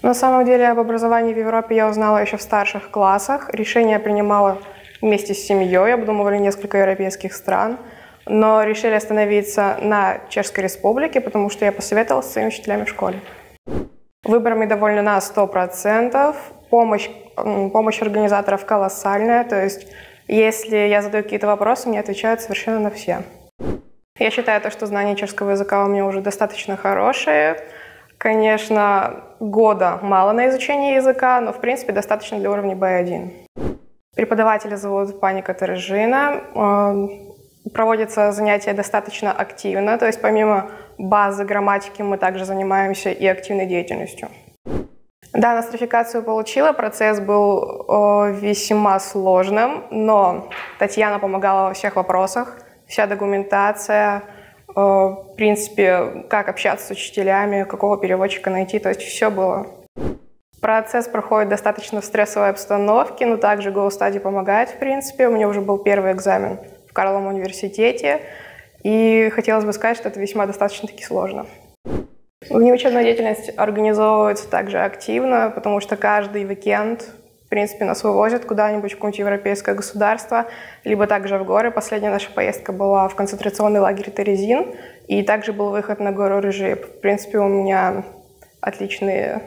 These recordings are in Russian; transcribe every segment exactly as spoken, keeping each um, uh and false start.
На самом деле об образовании в Европе я узнала еще в старших классах. Решение принимала вместе с семьей, обдумывали несколько европейских стран, но решили остановиться на Чешской Республике, потому что я посоветовалась с своими учителями в школе. Выборами довольна на сто процентов. Помощь, помощь организаторов колоссальная, то есть если я задаю какие-то вопросы, мне отвечают совершенно на все. Я считаю, что знание чешского языка у меня уже достаточно хорошее. Конечно, года мало на изучение языка, но в принципе достаточно для уровня бэ один. Преподавателя зовут пани Катаржина. Проводятся занятия достаточно активно, то есть помимо базы грамматики мы также занимаемся и активной деятельностью. Да, нострификацию получила, процесс был э, весьма сложным, но Татьяна помогала во всех вопросах, вся документация, э, в принципе, как общаться с учителями, какого переводчика найти, то есть все было. Процесс проходит достаточно в стрессовой обстановке, но также GoStudy помогает, в принципе. У меня уже был первый экзамен в Карловом университете, и хотелось бы сказать, что это весьма достаточно-таки сложно. Внеучебная деятельность организовывается также активно, потому что каждый уикенд, в принципе, нас вывозят куда-нибудь в какое-нибудь европейское государство, либо также в горы. Последняя наша поездка была в концентрационный лагерь Терезин, и также был выход на гору Рыжип. В принципе, у меня отличные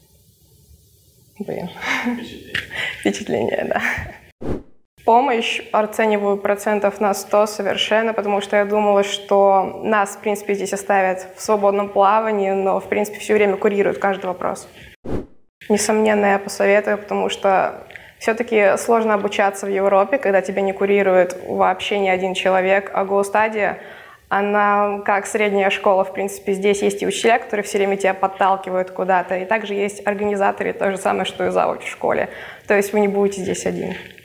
Блин. Впечатление. Впечатление, да. Помощь оцениваю процентов на сто совершенно, потому что я думала, что нас, в принципе, здесь оставят в свободном плавании, но, в принципе, все время курируют каждый вопрос. Несомненно, я посоветую, потому что все-таки сложно обучаться в Европе, когда тебя не курирует вообще ни один человек, а GoStudy, она как средняя школа, в принципе, здесь есть и учителя, которые все время тебя подталкивают куда-то, и также есть организаторы, то же самое, что и завуч в школе. То есть вы не будете здесь один.